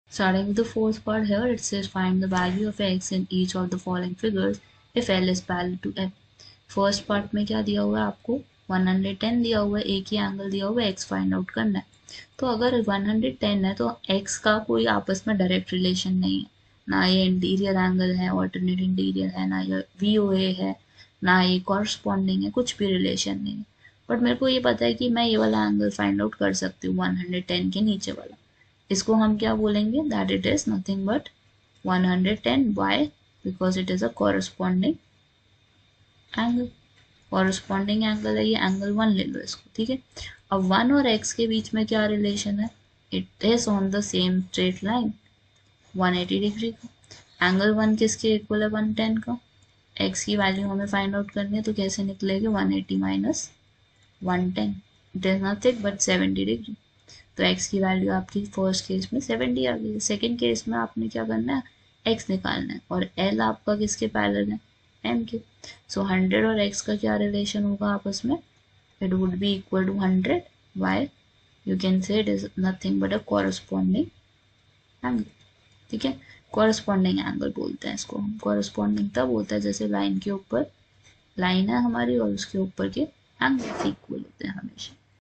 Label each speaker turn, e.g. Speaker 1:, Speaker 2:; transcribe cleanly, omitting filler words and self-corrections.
Speaker 1: Starting with the fourth part here, it says find the value of x in each of the following figures if L is parallel to F. First part में क्या दिया हुआ है आपको 110 दिया हुआ है, एक ही एंगल दिया हुआ है, x फाइंड आउट करना है। तो अगर 110 है तो x का कोई आपस में डायरेक्ट रिलेशन नहीं है, ना ये इंटीरियर एंगल है, ऑल्टरनेट इंटीरियर है, ना ये VOA है, ना ये कॉरस्पॉन्डिंग है, कुछ भी रिलेशन नहीं है। बट मेरे को ये पता है कि मैं ये वाला एंगल फाइंड आउट कर सकती हूँ 110 के नीचे वाला। इसको हम क्या बोलेंगे, that it is nothing but 110। Why? Because it is a corresponding angle. Corresponding angle है ये, एंगल 1 ले लो इसको, ठीक है। अब 1 और x के बीच में क्या रिलेशन है, it is on the same straight line 180 degree का। एंगल 1 किसके इक्वल है 110 का। x की वैल्यू हमें फाइंड आउट करनी है, तो कैसे निकलेगी 180 minus 110, it is nothing but 70 degree. तो x की वैल्यू आपकी फर्स्ट केस में 70 आ गई। सेकेंड केस में आपने क्या करना है, x निकालना है, और l आपका किसके पैरेलल है, m के। सो 100 और x का क्या रिलेशन होगा आपस में, it would be equal to 100। Why? You can say it is nothing but a corresponding angle, ठीक है। कॉरस्पॉन्डिंग एंगल बोलते हैं इसको हम। कॉरस्पॉन्डिंग तब होता है जैसे लाइन के ऊपर लाइन है हमारी और उसके ऊपर के एंगल इक्वल होते हैं हमेशा।